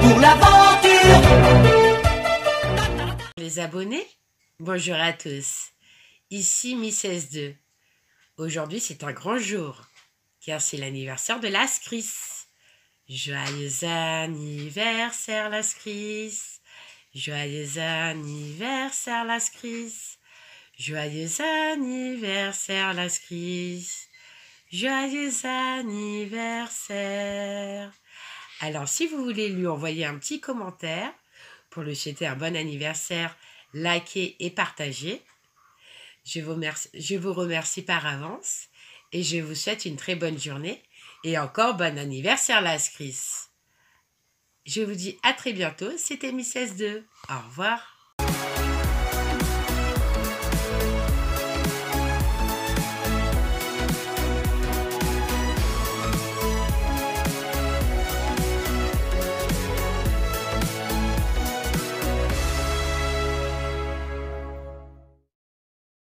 pour l'aventure. Les abonnés, bonjour à tous. Ici Miss S2. Aujourd'hui, c'est un grand jour, car c'est l'anniversaire de Lascris. Joyeux anniversaire, Lascris. Joyeux anniversaire, Lascris. Joyeux anniversaire, Lascris. Joyeux anniversaire. Alors, si vous voulez lui envoyer un petit commentaire pour lui souhaiter un bon anniversaire, likez et partagez. Je vous remercie par avance et je vous souhaite une très bonne journée et encore bon anniversaire, Lascris. Je vous dis à très bientôt, c'était Miss S2. Au revoir.